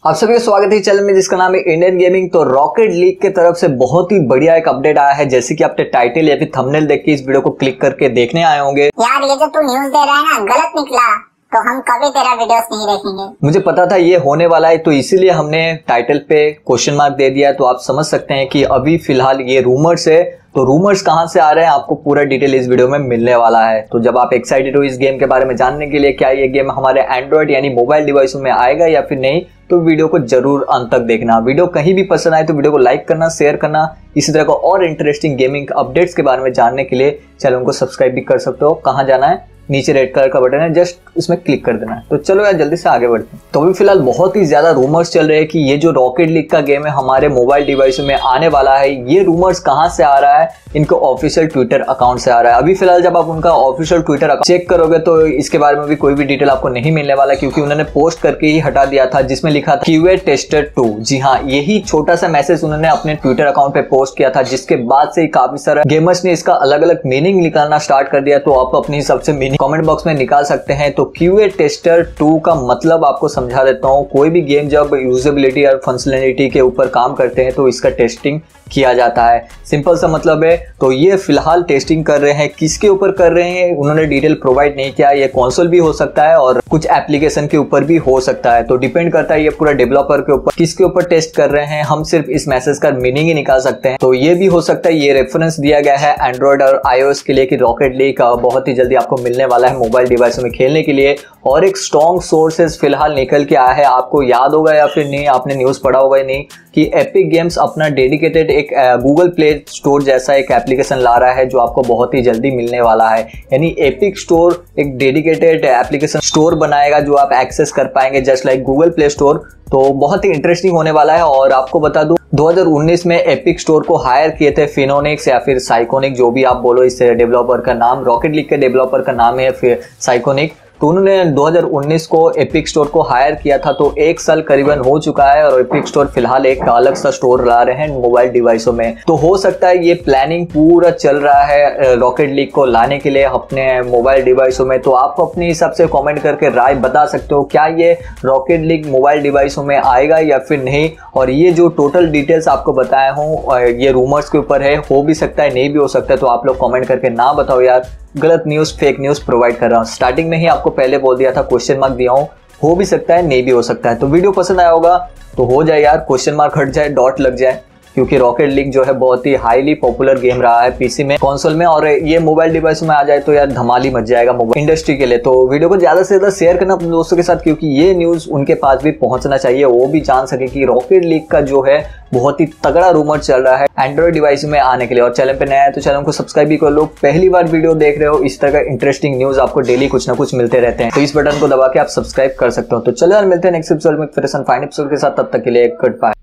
आप सभी का स्वागत है चैनल में जिसका नाम है इंडियन गेमिंग। तो रॉकेट लीग की तरफ से बहुत ही बढ़िया एक अपडेट आया है, जैसे कि आपने टाइटल या फिर थंबनेल देख के इस वीडियो को क्लिक करके देखने आए होंगे। यार ये जो तू न्यूज़ दे रहा है ना गलत निकला, तो हम कभी तेरा वीडियोस नहीं देखेंगे। मुझे पता था ये होने वाला है, तो इसीलिए हमने टाइटल पे क्वेश्चन मार्क दे दिया है। तो आप समझ सकते हैं कि अभी फिलहाल ये रूमर्स है, तो रूमर्स कहां से आ रहे हैं आपको पूरा डिटेल इस वीडियो में मिलने वाला है। तो जब आप एक्साइटेड हो इस गेम के बारे में जानने के लिए, क्या ये गेम हमारे एंड्रॉइड यानी मोबाइल डिवाइसों में आएगा या फिर नहीं, तो वीडियो को जरूर अंत तक देखना। वीडियो कहीं भी पसंद आए तो वीडियो को लाइक करना, शेयर करना। इसी तरह का और इंटरेस्टिंग गेमिंग अपडेट्स के बारे में जानने के लिए चैनल को सब्सक्राइब भी कर सकते हो। कहाँ जाना है, नीचे रेड कलर का बटन है, जस्ट उसमें क्लिक कर देना है। तो चलो यार जल्दी से आगे बढ़ते हैं। तो अभी फिलहाल बहुत ही ज्यादा रूमर्स चल रहे हैं कि ये जो रॉकेट लीग का गेम है हमारे मोबाइल डिवाइस में आने वाला है। ये रूमर्स कहां से आ रहा है, इनको ऑफिशियल ट्विटर अकाउंट से आ रहा है। अभी फिलहाल जब आप उनका ऑफिशियल ट्विटर अकाउंट चेक करोगे तो इसके बारे में भी कोई भी डिटेल आपको नहीं मिलने वाला, क्योंकि उन्होंने पोस्ट करके ही हटा दिया था जिसमें लिखा था QA टेस्टर 2। जी हाँ, यही छोटा सा मैसेज उन्होंने अपने ट्विटर अकाउंट पे पोस्ट किया था, जिसके बाद से काफी सारे गेमर्स ने इसका अलग अलग मीनिंग निकालना स्टार्ट कर दिया। तो आप अपनी हिसाब से मीनिंग कमेंट बॉक्स में निकाल सकते हैं। तो QA टेस्टर 2 का मतलब आपको समझा देता हूँ। कोई भी गेम जब यूजेबिलिटी और फंक्शनैलिटी के ऊपर काम करते हैं तो इसका टेस्टिंग किया जाता है, सिंपल सा मतलब है। तो ये फिलहाल टेस्टिंग कर रहे हैं, किसके ऊपर कर रहे हैं उन्होंने डिटेल प्रोवाइड नहीं किया। ये कंसोल भी हो सकता है और कुछ एप्लीकेशन के ऊपर भी हो सकता है, तो डिपेंड करता है ये पूरा डेवलपर के ऊपर किसके ऊपर टेस्ट कर रहे हैं। हम सिर्फ इस मैसेज का मीनिंग ही निकाल सकते हैं। तो ये भी हो सकता है ये रेफरेंस दिया गया है एंड्रॉइड और iOS के लिए कि रॉकेट लीग बहुत ही जल्दी आपको मिलने वाला है मोबाइल डिवाइस में खेलने के लिए। और एक स्ट्रॉन्ग सोर्सेज फिलहाल निकल के आया है, आपको याद होगा या फिर नहीं, आपने न्यूज पढ़ा होगा या नहीं, कि एपिक गेम्स अपना डेडिकेटेड एक गूगल प्ले स्टोर जैसा एक एप्लीकेशन ला रहा है जो आपको बहुत ही जल्दी मिलने वाला है। यानी एपिक स्टोर एक डेडिकेटेड एप्लीकेशन स्टोर बनाएगा जो आप एक्सेस कर पाएंगे just like Google Play Store. तो बहुत ही इंटरेस्टिंग होने वाला है। और आपको बता दूं 2019 में एपिक स्टोर को हायर किए थे फिनोनिक्स या फिर साइकोनिक, जो भी आप बोलो इस डेवलपर का नाम। रॉकेट लीग के डेवलपर का नाम है फिर साइकोनिक। तो उन्होंने 2019 को एपिक स्टोर को हायर किया था, तो 1 साल करीबन हो चुका है और एपिक स्टोर फिलहाल एक अलग सा स्टोर ला रहे हैं मोबाइल डिवाइसों में। तो हो सकता है ये प्लानिंग पूरा चल रहा है रॉकेट लीग को लाने के लिए अपने मोबाइल डिवाइसों में। तो आप अपने हिसाब से कमेंट करके राय बता सकते हो, क्या ये रॉकेट लीग मोबाइल डिवाइसों में आएगा या फिर नहीं। और ये जो टोटल डिटेल्स आपको बताया हूँ ये रूमर्स के ऊपर है, हो भी सकता है नहीं भी हो सकता है। तो आप लोग कमेंट करके ना बताओ यार, गलत न्यूज़ फेक न्यूज़ प्रोवाइड कर रहा हूँ। स्टार्टिंग में ही आपको पहले बोल दिया था, क्वेश्चन मार्क दिया हूँ, हो भी सकता है नहीं भी हो सकता है। तो वीडियो पसंद आया होगा तो हो जाए यार, क्वेश्चन मार्क हट जाए, डॉट लग जाए, क्योंकि रॉकेट लीग जो है बहुत ही हाईली पॉपुलर गेम रहा है पीसी में, कंसोल में, और ये मोबाइल डिवाइस में आ जाए तो यार धमाल ही मच जाएगा मोबाइल इंडस्ट्री के लिए। तो वीडियो को ज्यादा से ज्यादा शेयर करना अपने दोस्तों के साथ, क्योंकि ये न्यूज उनके पास भी पहुंचना चाहिए, वो भी जान सके कि रॉकेट लीग का जो है बहुत ही तगड़ा रूमर चल रहा है एंड्रॉइड डिवाइस में आने के लिए। और चैनल पे नया है तो चैनल को सब्सक्राइब भी कर लो। पहली बार वीडियो देख रहे हो, इस तरह का इंटरेस्टिंग न्यूज आपको डेली कुछ ना कुछ मिलते रहते हैं, तो इस बटन को दबा के आप सब्सक्राइब कर सकते हो। तो चलो यार मिलते हैं नेक्स्ट एपिसोड में फिर फाइन एपिसोड के साथ, तब तक के लिए गुड बाय।